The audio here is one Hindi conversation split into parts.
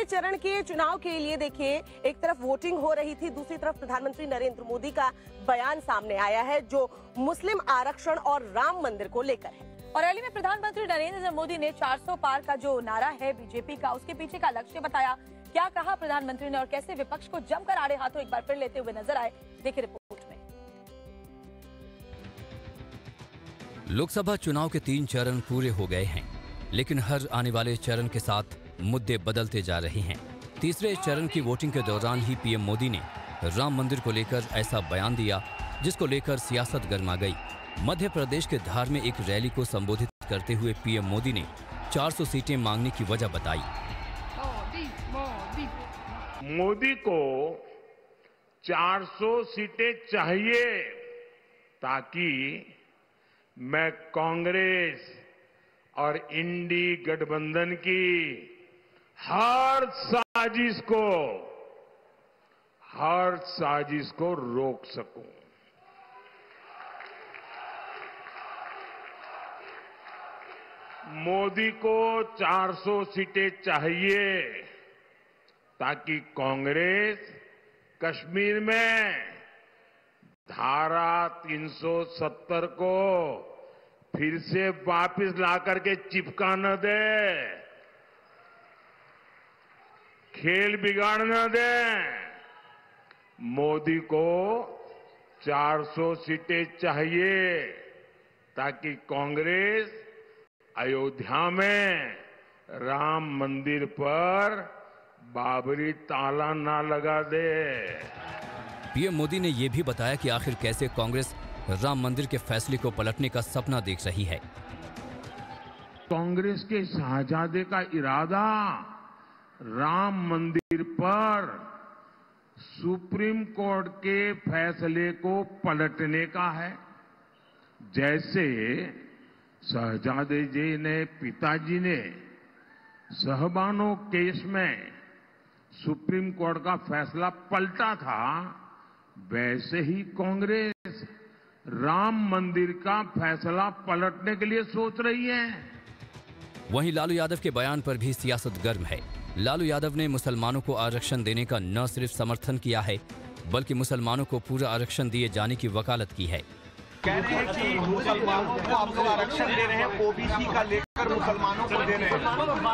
तीसरे चरण के चुनाव के लिए देखिए, एक तरफ वोटिंग हो रही थी, दूसरी तरफ प्रधानमंत्री नरेंद्र मोदी का बयान सामने आया है जो मुस्लिम आरक्षण और राम मंदिर को लेकर है। और रैली में प्रधानमंत्री नरेंद्र मोदी ने 400 पार का जो नारा है बीजेपी का, उसके पीछे का लक्ष्य बताया। क्या कहा प्रधानमंत्री ने और कैसे विपक्ष को जमकर आड़े हाथों एक बार फिर लेते हुए नजर आए, देखिए रिपोर्ट में। लोकसभा चुनाव के 3 चरण पूरे हो गए हैं, लेकिन हर आने वाले चरण के साथ मुद्दे बदलते जा रहे हैं। तीसरे चरण की वोटिंग के दौरान ही पीएम मोदी ने राम मंदिर को लेकर ऐसा बयान दिया जिसको लेकर सियासत गर्मा गई। मध्य प्रदेश के धार में एक रैली को संबोधित करते हुए पीएम मोदी ने 400 सीटें मांगने की वजह बताई। मोदी को 400 सीटें चाहिए ताकि मैं कांग्रेस और इंडी गठबंधन की हर साजिश को रोक सकूं। मोदी को 400 सीटें चाहिए ताकि कांग्रेस कश्मीर में धारा 370 को फिर से वापस लाकर के चिपका न दे, खेल बिगाड़ न दे। मोदी को 400 सीटें चाहिए ताकि कांग्रेस अयोध्या में राम मंदिर पर बाबरी ताला ना लगा दे। पीएम मोदी ने यह भी बताया कि आखिर कैसे कांग्रेस राम मंदिर के फैसले को पलटने का सपना देख रही है। कांग्रेस के शाहजादे का इरादा राम मंदिर पर सुप्रीम कोर्ट के फैसले को पलटने का है। जैसे शहजादे जी ने, पिताजी ने शहबानो केस में सुप्रीम कोर्ट का फैसला पलटा था, वैसे ही कांग्रेस राम मंदिर का फैसला पलटने के लिए सोच रही है। वहीं लालू यादव के बयान पर भी सियासत गर्म है। लालू यादव ने मुसलमानों को आरक्षण देने का न सिर्फ समर्थन किया है, बल्कि मुसलमानों को पूरा आरक्षण दिए जाने की वकालत की है। कह रहे हैं कि मुसलमानों को आप लोग आरक्षण दे रहे हैं, ओबीसी का लेकर मुसलमानों को दे रहे हैं।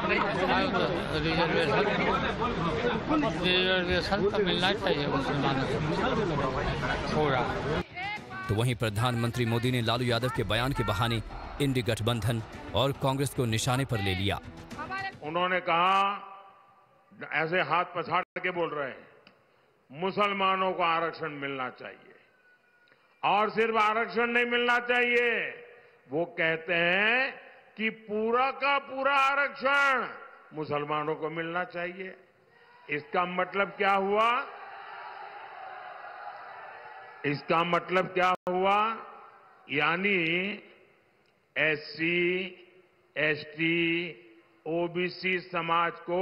रिजर्वेशन तो मिलना चाहिए मुसलमानों को। तो वहीं प्रधानमंत्री मोदी ने लालू यादव के बयान के बहाने इंडी गठबंधन और कांग्रेस को निशाने पर ले लिया। उन्होंने कहा, ऐसे हाथ पछाड़ के बोल रहे हैं, मुसलमानों को आरक्षण मिलना चाहिए। और सिर्फ आरक्षण नहीं मिलना चाहिए, वो कहते हैं कि पूरा का पूरा आरक्षण मुसलमानों को मिलना चाहिए। इसका मतलब क्या हुआ? इसका मतलब क्या हुआ? यानी एससी, एसटी, ओबीसी समाज को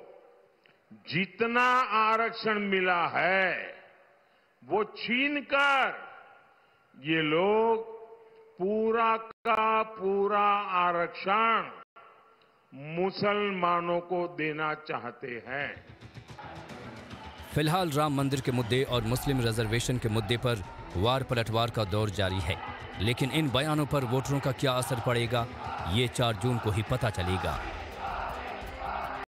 जितना आरक्षण मिला है वो छीनकर ये लोग पूरा का पूरा आरक्षण मुसलमानों को देना चाहते हैं। फिलहाल राम मंदिर के मुद्दे और मुस्लिम रिजर्वेशन के मुद्दे पर वार पलटवार का दौर जारी है, लेकिन इन बयानों पर वोटरों का क्या असर पड़ेगा, ये 4 जून को ही पता चलेगा।